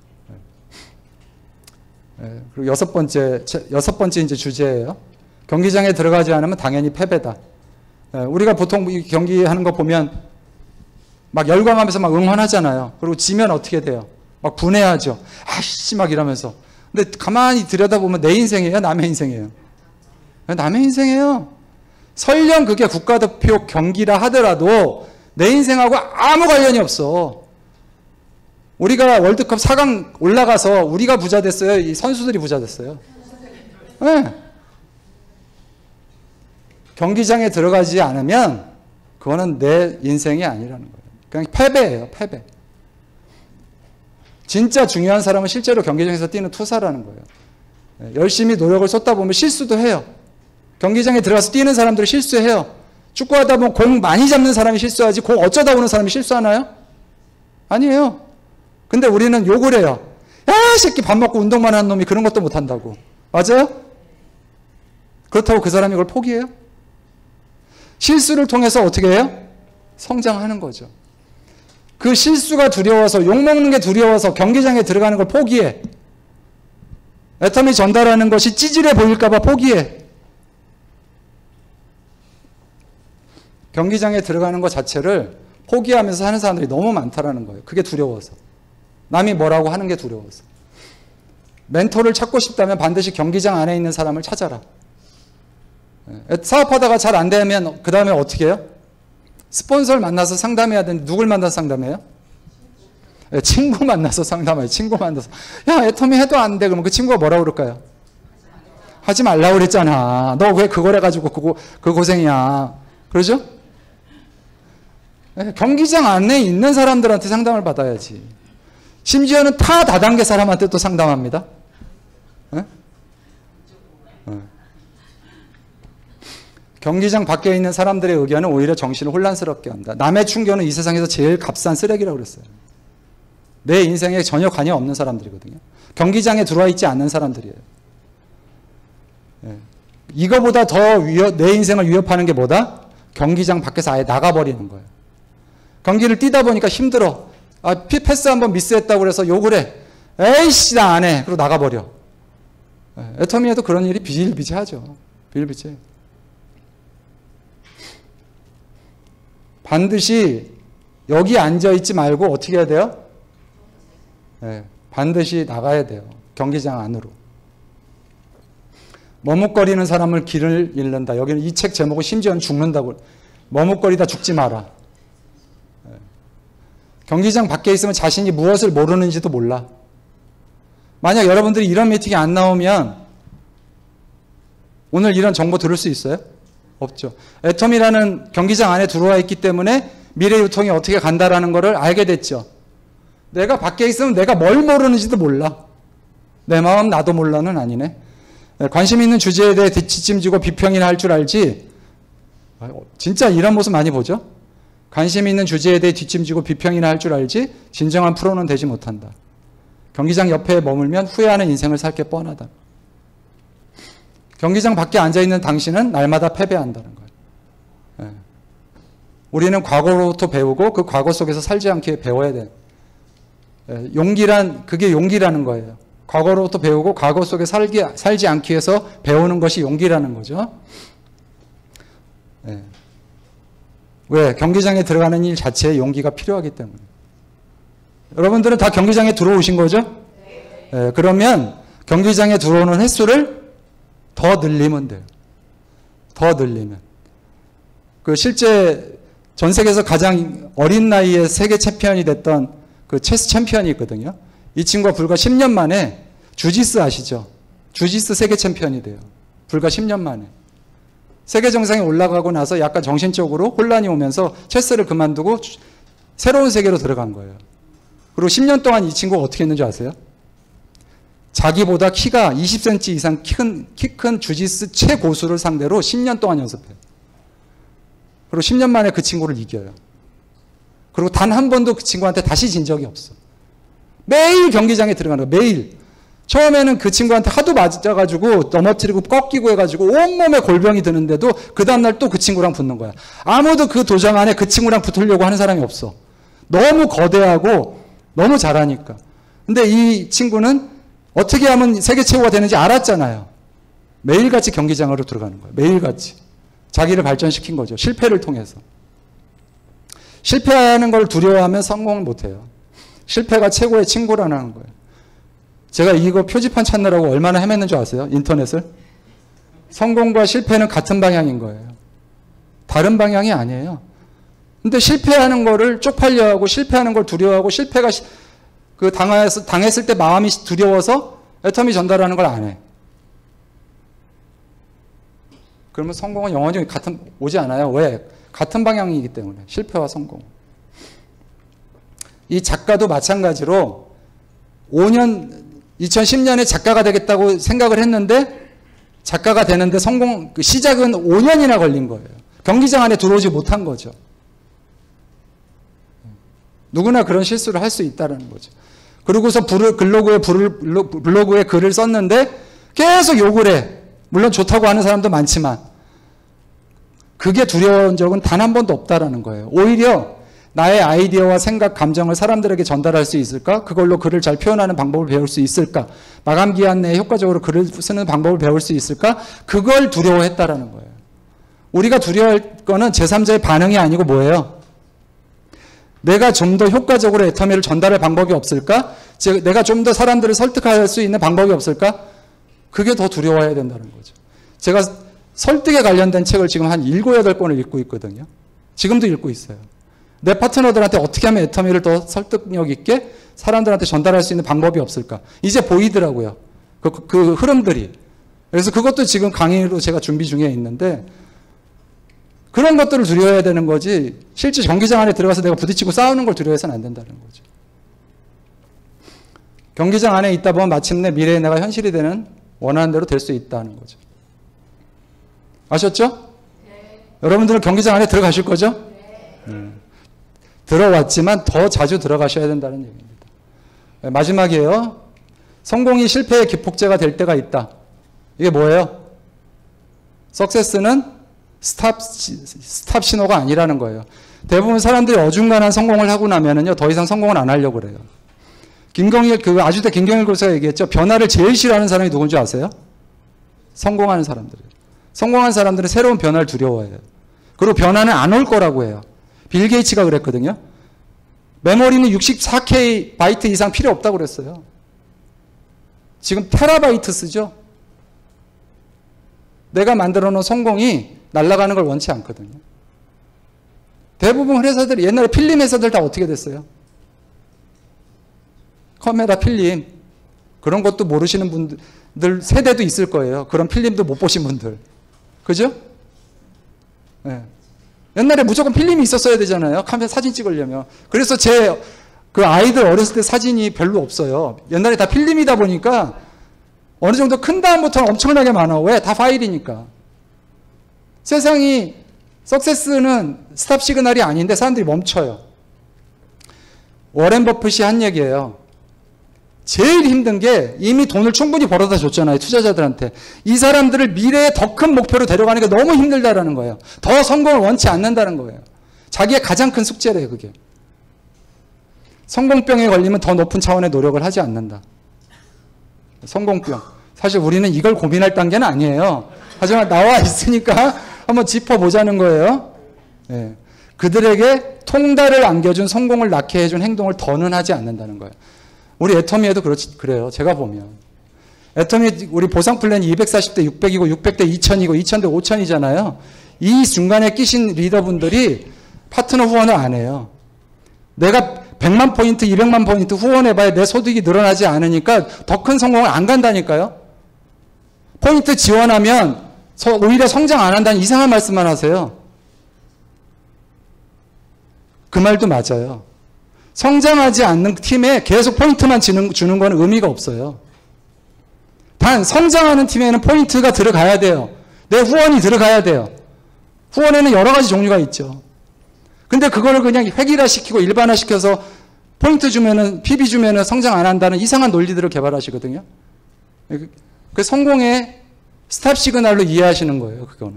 예. 그리고 여섯 번째, 여섯 번째 이제 주제예요. 경기장에 들어가지 않으면 당연히 패배다. 예. 우리가 보통 경기하는 거 보면 막 열광하면서 막 응원하잖아요. 그리고 지면 어떻게 돼요? 막 분해하죠. 아씨, 막 이러면서. 근데 가만히 들여다보면 내 인생이에요? 남의 인생이에요? 남의 인생이에요. 설령 그게 국가대표 경기라 하더라도 내 인생하고 아무 관련이 없어. 우리가 월드컵 사 강 올라가서 우리가 부자 됐어요? 이 선수들이 부자 됐어요? 네. 경기장에 들어가지 않으면 그거는 내 인생이 아니라는 거예요. 그냥 패배예요, 패배. 진짜 중요한 사람은 실제로 경기장에서 뛰는 투사라는 거예요. 열심히 노력을 쏟다 보면 실수도 해요. 경기장에 들어가서 뛰는 사람들이 실수해요. 축구하다 보면 공 많이 잡는 사람이 실수하지 공 어쩌다 오는 사람이 실수하나요? 아니에요. 근데 우리는 욕을 해요. 야, 새끼 밥 먹고 운동만 하는 놈이 그런 것도 못한다고. 맞아요? 그렇다고 그 사람이 그걸 포기해요? 실수를 통해서 어떻게 해요? 성장하는 거죠. 그 실수가 두려워서, 욕먹는 게 두려워서 경기장에 들어가는 걸 포기해. 애터미 전달하는 것이 찌질해 보일까봐 포기해. 경기장에 들어가는 것 자체를 포기하면서 하는 사람들이 너무 많다라는 거예요. 그게 두려워서. 남이 뭐라고 하는 게 두려워서. 멘토를 찾고 싶다면 반드시 경기장 안에 있는 사람을 찾아라. 사업하다가 잘 안 되면 그 다음에 어떻게 해요? 스폰서를 만나서 상담해야 되는데 누굴 만나서 상담해요? 친구 만나서 상담해요. 친구 만나서. 야, 애터미 해도 안 돼. 그러면 그 친구가 뭐라고 그럴까요? 하지 말라고 그랬잖아. 너 왜 그걸 해가지고 그거, 그 고생이야. 그러죠? 경기장 안에 있는 사람들한테 상담을 받아야지. 심지어는 타 다단계 사람한테 또 상담합니다. 네? 네. 경기장 밖에 있는 사람들의 의견은 오히려 정신을 혼란스럽게 한다. 남의 충견은 이 세상에서 제일 값싼 쓰레기라고 그랬어요. 내 인생에 전혀 관여 없는 사람들이거든요. 경기장에 들어와 있지 않는 사람들이에요. 네. 이거보다 더 위협, 내 인생을 위협하는 게 뭐다? 경기장 밖에서 아예 나가버리는 거예요. 경기를 뛰다 보니까 힘들어. 아, 패스 한번 미스했다고 그래서 욕을 해. 에이씨, 나 안 해. 그리고 나가버려. 애터미에도 그런 일이 비일비재하죠. 비일비재. 반드시 여기 앉아있지 말고 어떻게 해야 돼요? 네, 반드시 나가야 돼요. 경기장 안으로. 머뭇거리는 사람을 길을 잃는다. 여기는 이 책 제목은 심지어는 죽는다고. 머뭇거리다 죽지 마라. 네. 경기장 밖에 있으면 자신이 무엇을 모르는지도 몰라. 만약 여러분들이 이런 미팅이 안 나오면 오늘 이런 정보 들을 수 있어요? 없죠. 애텀이라는 경기장 안에 들어와 있기 때문에 미래 유통이 어떻게 간다라는 것을 알게 됐죠. 내가 밖에 있으면 내가 뭘 모르는지도 몰라. 내 마음 나도 몰라는 아니네. 관심 있는 주제에 대해 뒷짐지고 비평이나 할 줄 알지. 진짜 이런 모습 많이 보죠. 관심 있는 주제에 대해 뒷짐지고 비평이나 할 줄 알지 진정한 프로는 되지 못한다. 경기장 옆에 머물면 후회하는 인생을 살 게 뻔하다. 경기장 밖에 앉아있는 당신은 날마다 패배한다는 거예요. 네. 우리는 과거로부터 배우고 그 과거 속에서 살지 않게 배워야 돼요. 네. 용기란, 그게 용기라는 거예요. 과거로부터 배우고 과거 속에 살기, 살지 않기 위해서 배우는 것이 용기라는 거죠. 네. 왜? 경기장에 들어가는 일 자체에 용기가 필요하기 때문에. 여러분들은 다 경기장에 들어오신 거죠? 네. 그러면 경기장에 들어오는 횟수를 더 늘리면 돼요. 더 늘리면. 그 실제 전 세계에서 가장 어린 나이에 세계 챔피언이 됐던 그 체스 챔피언이 있거든요. 이 친구가 불과 십 년 만에 주짓수 아시죠? 주짓수 세계 챔피언이 돼요. 불과 십 년 만에. 세계 정상에 올라가고 나서 약간 정신적으로 혼란이 오면서 체스를 그만두고 새로운 세계로 들어간 거예요. 그리고 십 년 동안 이 친구가 어떻게 했는지 아세요? 자기보다 키가 이십 센티미터 이상 키 큰 주짓수 최고수를 상대로 십 년 동안 연습해요. 그리고 십 년 만에 그 친구를 이겨요. 그리고 단 한 번도 그 친구한테 다시 진 적이 없어. 매일 경기장에 들어가는 거예요. 매일. 처음에는 그 친구한테 하도 맞아가지고 넘어뜨리고 꺾이고 해가지고 온몸에 골병이 드는데도 그 다음날 또 그 친구랑 붙는 거야. 아무도 그 도장 안에 그 친구랑 붙으려고 하는 사람이 없어. 너무 거대하고 너무 잘하니까. 근데 이 친구는 어떻게 하면 세계 최고가 되는지 알았잖아요. 매일같이 경기장으로 들어가는 거예요. 매일같이. 자기를 발전시킨 거죠. 실패를 통해서. 실패하는 걸 두려워하면 성공을 못해요. 실패가 최고의 친구라는 거예요. 제가 이거 표지판 찾느라고 얼마나 헤맸는 줄 아세요? 인터넷을? 성공과 실패는 같은 방향인 거예요. 다른 방향이 아니에요. 근데 실패하는 거를 쪽팔려 하고 실패하는 걸 두려워하고 실패가 그 당했을, 당했을 때 마음이 두려워서 애터미 전달하는 걸 안 해. 그러면 성공은 영원히 같은, 오지 않아요. 왜? 같은 방향이기 때문에. 실패와 성공. 이 작가도 마찬가지로 오 년, 이천십 년에 작가가 되겠다고 생각을 했는데 작가가 되는데 성공, 그 시작은 오 년이나 걸린 거예요. 경기장 안에 들어오지 못한 거죠. 누구나 그런 실수를 할 수 있다는 거죠. 그러고서 블로그에, 블로그에 글을 썼는데 계속 욕을 해. 물론 좋다고 하는 사람도 많지만 그게 두려운 적은 단 한 번도 없다라는 거예요. 오히려 나의 아이디어와 생각, 감정을 사람들에게 전달할 수 있을까? 그걸로 글을 잘 표현하는 방법을 배울 수 있을까? 마감 기한 내에 효과적으로 글을 쓰는 방법을 배울 수 있을까? 그걸 두려워했다라는 거예요. 우리가 두려워할 거는 제삼자의 반응이 아니고 뭐예요? 내가 좀 더 효과적으로 애터미를 전달할 방법이 없을까? 즉, 내가 좀 더 사람들을 설득할 수 있는 방법이 없을까? 그게 더 두려워해야 된다는 거죠. 제가 설득에 관련된 책을 지금 한 일곱, 여덟 권을 읽고 있거든요. 지금도 읽고 있어요. 내 파트너들한테 어떻게 하면 애터미를 더 설득력 있게 사람들한테 전달할 수 있는 방법이 없을까? 이제 보이더라고요. 그, 그, 그 흐름들이. 그래서 그것도 지금 강의로 제가 준비 중에 있는데 그런 것들을 두려워해야 되는 거지 실제 경기장 안에 들어가서 내가 부딪히고 싸우는 걸 두려워해서는 안 된다는 거죠. 경기장 안에 있다 보면 마침내 미래의 내가 현실이 되는 원하는 대로 될 수 있다는 거죠. 아셨죠? 네. 여러분들은 경기장 안에 들어가실 거죠? 네. 음. 들어왔지만 더 자주 들어가셔야 된다는 얘기입니다. 네, 마지막이에요. 성공이 실패의 기폭제가 될 때가 있다. 이게 뭐예요? 석세스는 스탑, 스탑 신호가 아니라는 거예요. 대부분 사람들이 어중간한 성공을 하고 나면은요, 더 이상 성공을 안 하려고 그래요. 김경일, 그 아주대 김경일 교수가 얘기했죠. 변화를 제일 싫어하는 사람이 누군지 아세요? 성공하는 사람들이에요. 성공한 사람들은 새로운 변화를 두려워해요. 그리고 변화는 안 올 거라고 해요. 빌 게이츠가 그랬거든요. 메모리는 육십사 케이 바이트 이상 필요 없다고 그랬어요. 지금 테라바이트 쓰죠? 내가 만들어 놓은 성공이 날아가는 걸 원치 않거든요. 대부분 회사들이 옛날에 필름 회사들 다 어떻게 됐어요? 카메라 필름 그런 것도 모르시는 분들 세대도 있을 거예요. 그런 필름도 못 보신 분들. 그죠? 네. 옛날에 무조건 필름이 있었어야 되잖아요. 카메라 사진 찍으려면. 그래서 제 그 아이들 어렸을 때 사진이 별로 없어요. 옛날에 다 필름이다 보니까 어느 정도 큰 다음부터는 엄청나게 많아. 왜? 다 파일이니까. 세상이 석세스는 스탑 시그널이 아닌데 사람들이 멈춰요. 워렌 버핏이 한 얘기예요. 제일 힘든 게 이미 돈을 충분히 벌어다 줬잖아요. 투자자들한테. 이 사람들을 미래의 더 큰 목표로 데려가는 게 너무 힘들다라는 거예요. 더 성공을 원치 않는다는 거예요. 자기의 가장 큰 숙제래요, 그게. 성공병에 걸리면 더 높은 차원의 노력을 하지 않는다. 성공병. 사실 우리는 이걸 고민할 단계는 아니에요. 하지만 나와 있으니까 한번 짚어보자는 거예요. 네. 그들에게 통달을 안겨준 성공을 낳게 해준 행동을 더는 하지 않는다는 거예요. 우리 애터미에도 그렇지, 그래요. 제가 보면. 애터미, 우리 보상 플랜이 이백사십 대 육백이고, 육백 대 이천이고, 이천 대 오천이잖아요. 이 중간에 끼신 리더분들이 파트너 후원을 안 해요. 내가 백만 포인트, 이백만 포인트 후원해봐야 내 소득이 늘어나지 않으니까 더 큰 성공을 안 간다니까요. 포인트 지원하면 오히려 성장 안 한다는 이상한 말씀만 하세요. 그 말도 맞아요. 성장하지 않는 팀에 계속 포인트만 주는, 주는 건 의미가 없어요. 단 성장하는 팀에는 포인트가 들어가야 돼요. 내 후원이 들어가야 돼요. 후원에는 여러 가지 종류가 있죠. 근데 그거를 그냥 획일화시키고 일반화시켜서 포인트 주면은 피비 주면은 성장 안 한다는 이상한 논리들을 개발하시거든요. 그 성공의 스탑 시그널로 이해하시는 거예요. 그거는.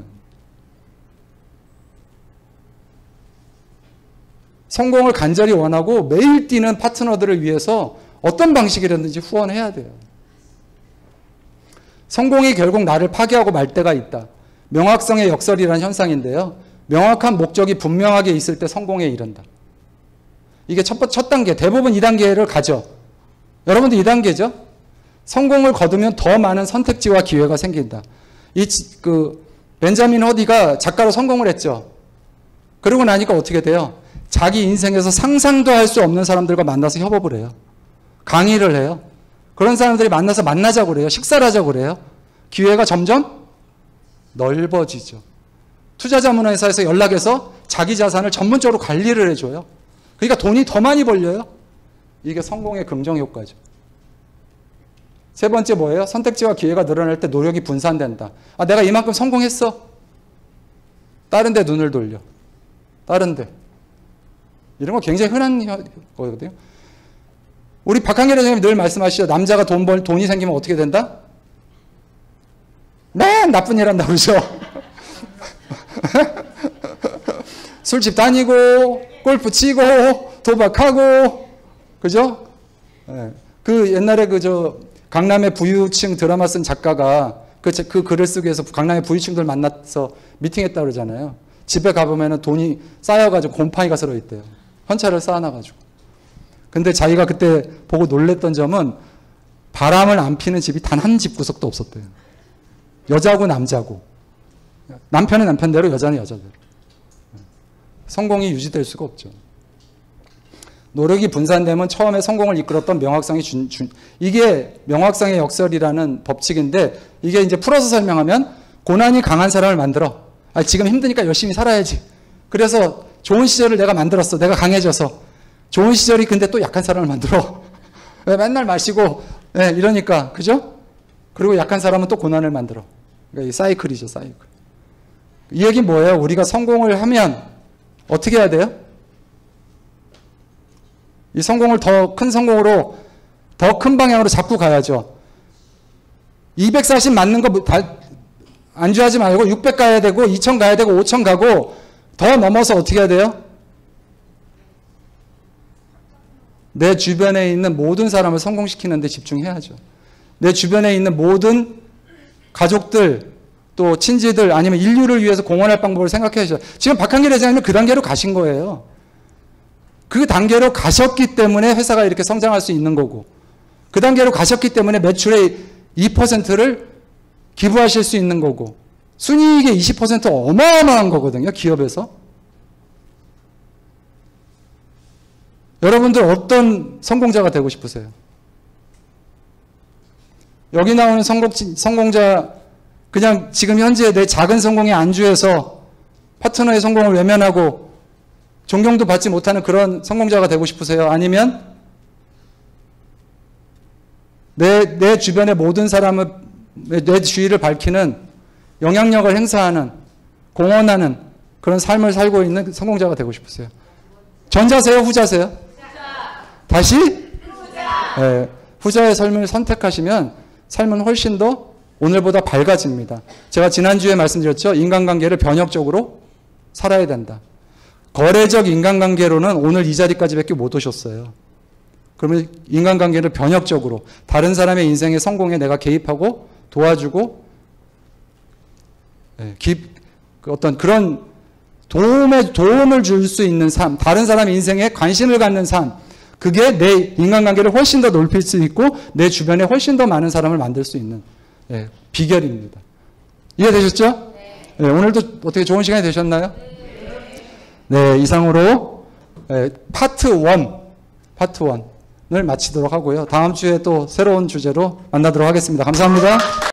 성공을 간절히 원하고 매일 뛰는 파트너들을 위해서 어떤 방식이라든지 후원해야 돼요. 성공이 결국 나를 파괴하고 말 때가 있다. 명확성의 역설이라는 현상인데요. 명확한 목적이 분명하게 있을 때 성공에 이른다. 이게 첫, 첫 단계, 대부분 이 단계를 가죠. 여러분도 이 단계죠? 성공을 거두면 더 많은 선택지와 기회가 생긴다. 이, 그, 벤자민 허디가 작가로 성공을 했죠. 그러고 나니까 어떻게 돼요? 자기 인생에서 상상도 할 수 없는 사람들과 만나서 협업을 해요. 강의를 해요. 그런 사람들이 만나서 만나자고 그래요. 식사를 하자고 그래요. 기회가 점점 넓어지죠. 투자자문화회사에서 연락해서 자기 자산을 전문적으로 관리를 해줘요. 그러니까 돈이 더 많이 벌려요. 이게 성공의 긍정 효과죠. 세 번째 뭐예요? 선택지와 기회가 늘어날 때 노력이 분산된다. 아, 내가 이만큼 성공했어. 다른 데 눈을 돌려. 다른 데. 이런 거 굉장히 흔한 거거든요. 우리 박한길 회장님이 늘 말씀하시죠. 남자가 돈 벌, 돈이 생기면 어떻게 된다? 네, 나쁜 일 한다고 그러죠. 술집 다니고, 골프 치고, 도박하고, 그죠? 네. 그 옛날에 그 저 강남의 부유층 드라마 쓴 작가가 그, 그 글을 쓰기 위해서 강남의 부유층들 만나서 미팅했다 그러잖아요. 집에 가보면 돈이 쌓여가지고 곰팡이가 들어있대요. 현찰을 쌓아놔가지고. 근데 자기가 그때 보고 놀랬던 점은 바람을 안 피는 집이 단 한 집 구석도 없었대요. 여자고 남자고. 남편은 남편대로 여자는 여자대로. 성공이 유지될 수가 없죠. 노력이 분산되면 처음에 성공을 이끌었던 명확성이 준, 준, 이게 명확성의 역설이라는 법칙인데 이게 이제 풀어서 설명하면 고난이 강한 사람을 만들어. 아, 지금 힘드니까 열심히 살아야지. 그래서 좋은 시절을 내가 만들었어. 내가 강해져서. 좋은 시절이 근데 또 약한 사람을 만들어. 맨날 마시고 네, 이러니까 그죠? 그리고 약한 사람은 또 고난을 만들어. 그러니까 이 사이클이죠. 사이클. 이 얘기는 뭐예요? 우리가 성공을 하면 어떻게 해야 돼요? 이 성공을 더 큰 성공으로 더 큰 방향으로 잡고 가야죠. 이백사십 맞는 거 안주하지 말고 육백 가야 되고 이천 가야 되고 오천 가고 더 넘어서 어떻게 해야 돼요? 내 주변에 있는 모든 사람을 성공시키는 데 집중해야죠. 내 주변에 있는 모든 가족들 또 친지들 아니면 인류를 위해서 공헌할 방법을 생각해야죠. 지금 박한길 회장님은 그 단계로 가신 거예요. 그 단계로 가셨기 때문에 회사가 이렇게 성장할 수 있는 거고 그 단계로 가셨기 때문에 매출의 이 퍼센트를 기부하실 수 있는 거고 순이익의 이십 퍼센트 어마어마한 거거든요. 기업에서. 여러분들 어떤 성공자가 되고 싶으세요? 여기 나오는 성공, 성공자 그냥 지금 현재 내 작은 성공에 안주해서 파트너의 성공을 외면하고 존경도 받지 못하는 그런 성공자가 되고 싶으세요? 아니면 내, 내 주변의 모든 사람을, 내 주위를 밝히는 영향력을 행사하는, 공헌하는 그런 삶을 살고 있는 성공자가 되고 싶으세요? 전자세요? 후자세요? 후자. 다시? 후자. 네, 후자의 삶을 선택하시면 삶은 훨씬 더 오늘보다 밝아집니다. 제가 지난주에 말씀드렸죠. 인간관계를 변혁적으로 살아야 된다. 거래적 인간관계로는 오늘 이 자리까지밖에 못 오셨어요. 그러면 인간관계를 변혁적으로 다른 사람의 인생의 성공에 내가 개입하고 도와주고 네, 기, 어떤 그런 도움에, 도움을 줄 수 있는 삶, 다른 사람의 인생에 관심을 갖는 삶, 그게 내 인간관계를 훨씬 더 넓힐 수 있고 내 주변에 훨씬 더 많은 사람을 만들 수 있는 네, 비결입니다. 이해되셨죠? 네. 네, 오늘도 어떻게 좋은 시간이 되셨나요? 네, 이상으로 네, 파트 일, 파트 일을 마치도록 하고요. 다음 주에 또 새로운 주제로 만나도록 하겠습니다. 감사합니다.